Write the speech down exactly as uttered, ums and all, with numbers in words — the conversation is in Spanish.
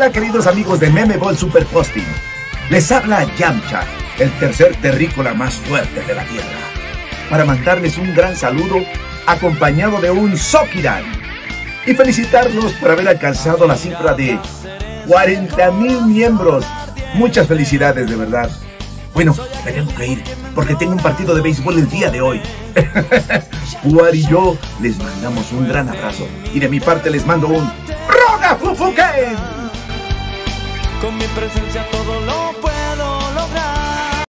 Hola queridos amigos de Meme Ball Super Posting. Les habla Yamcha, el tercer terrícola más fuerte de la tierra, para mandarles un gran saludo acompañado de un Sokidan y felicitarlos por haber alcanzado la cifra de cuarenta mil miembros. Muchas felicidades, de verdad. Bueno, me tengo que ir porque tengo un partido de béisbol el día de hoy. Puar y yo les mandamos un gran abrazo y de mi parte les mando un ¡Roga Fufuken! Con mi presencia todo lo puedo lograr.